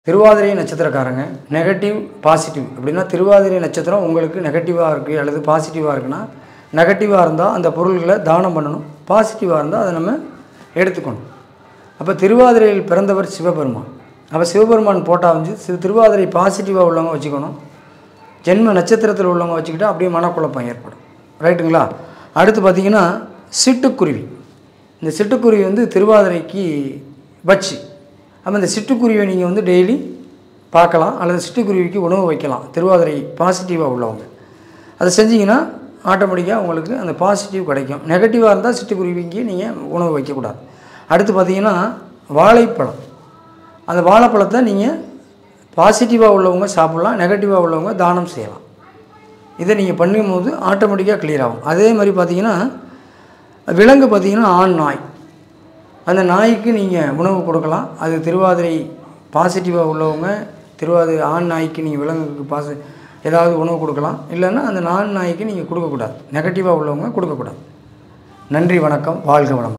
திருவாதிரை நட்சத்திரக்காரங்க negative positive அப்படின்னா திருவாதிரை நட்சத்திரம் உங்களுக்கு நெகட்டிவாக இருக்குது அல்லது பாசிட்டிவாக இருக்குன்னா நெகட்டிவாக இருந்தால் அந்த பொருள்களை தானம் பண்ணணும், பாசிட்டிவாக இருந்தால் அதை நம்ம எடுத்துக்கணும். அப்போ திருவாதிரையில் பிறந்தவர் சிவபெருமான். அப்போ சிவபெருமான் போட்டால் வந்து திருவாதிரை பாசிட்டிவாக உள்ளவங்க வச்சுக்கணும், ஜென்ம நட்சத்திரத்தில் உள்ளவங்க வச்சுக்கிட்டால் அப்படியே மனக்குழப்பம் ஏற்படும். ரைட்டுங்களா? அடுத்து பார்த்திங்கன்னா சிட்டுக்குருவி. இந்த சிட்டுக்குருவி வந்து திருவாதிரைக்கு வச்சு, அப்போ இந்த சிட்டுக்குருவியை நீங்கள் வந்து டெய்லி பார்க்கலாம் அல்லது சிட்டுக்குருவிக்கு உணவு வைக்கலாம். திருவாதிரை பாசிட்டிவாக உள்ளவங்க அதை செஞ்சிங்கன்னா ஆட்டோமேட்டிக்காக உங்களுக்கு அந்த பாசிட்டிவ் கிடைக்கும். நெகட்டிவாக இருந்தால் சிட்டுக்குருவிக்கு நீங்கள் உணவு வைக்கக்கூடாது. அடுத்து பார்த்திங்கன்னா வாழைப்பழம். அந்த வாழைப்பழத்தை நீங்கள் பாசிட்டிவாக உள்ளவங்க சாப்பிட்லாம், நெகட்டிவாக உள்ளவங்க தானம் செய்யலாம். இதை நீங்கள் பண்ணும்போது ஆட்டோமேட்டிக்காக கிளியர் ஆகும். அதே மாதிரி பார்த்திங்கன்னா விலங்கு பார்த்திங்கன்னா ஆண் நாய். அந்த நாய்க்கு நீங்கள் உணவு கொடுக்கலாம். அது திருவாதிரை பாசிட்டிவாக உள்ளவங்க திருவாதிரை ஆண் நாய்க்கு நீங்கள் விலங்குக்கு ஏதாவது உணவு கொடுக்கலாம். இல்லைன்னா அந்த ஆண் நாய்க்கு நீங்கள் கொடுக்கக்கூடாது, நெகட்டிவாக உள்ளவங்க கொடுக்கக்கூடாது. நன்றி, வணக்கம், வாழ்க வளம்.